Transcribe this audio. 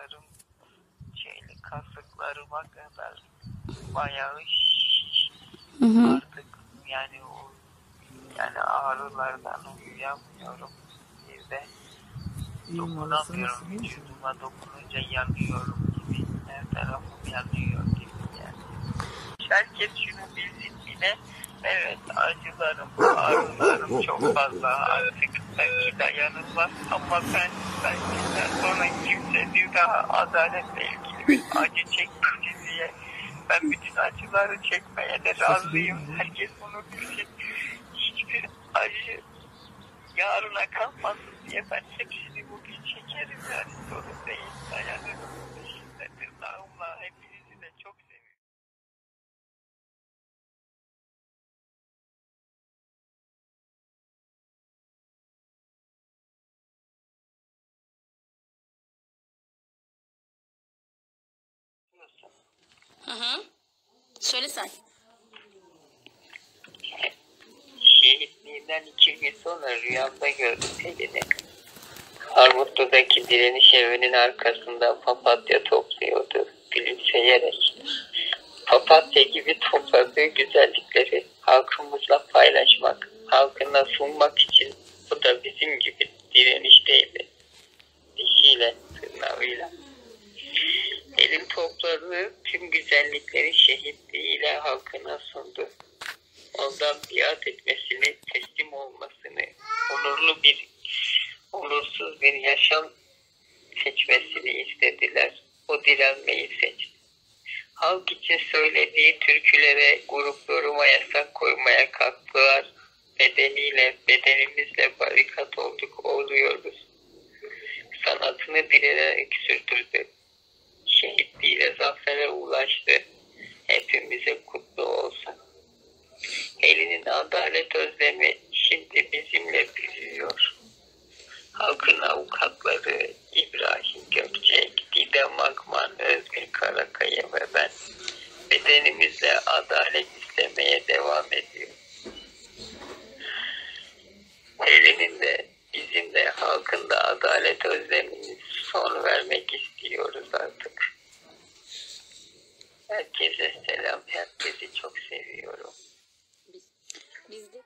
ayaklarım, kasıklarıma kadar bayağı artık yani ağrılardan uyuyamıyorum. Bir de dokunamıyorum, vücuduma dokununca yanıyorum gibi, her tarafım yanıyor gibi yani. Herkes şunu bilsin bile, evet acılarım, ağrılarım çok fazla, artık belki dayanılmaz ama ben belki sonra kimse bir daha adaletle ilgili bir acı çekmeyeceğim diye ben bütün acıları çekmeye de razıyım. Herkes bunu bilsin. Hiçbir acı yarına kalmasın diye ben hepsini bugün çekerim yani, sorun değil, dayanırım. Tırnağımla hepinizi de çok seviyorum. Söyle sen. Şehitliğinden 2 gün sonra rüyamda gördüm Pelin'i. Armutlu'daki direniş evinin arkasında papatya topluyordu gülümseyerek. Papatya gibi topladığı güzellikleri halkımızla paylaşmak, halkına sunmak için bu da bizim gibi direnişteydi. Dişiyle, tırnağıyla. Elin topladığı tüm güzellikleri şehitliğiyle halkına sundu. Ondan biat etmesini, teslim olmasını, onursuz bir yaşam seçmesini istediler. O direnmeyi seçti. Halk için söylediği türkülere, grup yoruma yasak koymaya kalktılar. Bedenimizle barikat oluyoruz. Sanatını direnerek sürdürdü. Şehitliğiyle zafere ulaştı. Hepimize kutlu olsun. Elinin adalet özlemi şimdi bizimle büyüyor. Halkın avukatları İbrahim Gökçek, Didem Akman, Özgür Karakaya ve ben bedenimizle adalet istemeye devam ediyor. Elinin de bizim de halkın da adalet özlemini son vermek istiyoruz artık. Herkese selam, herkesi çok seviyorum. Biz de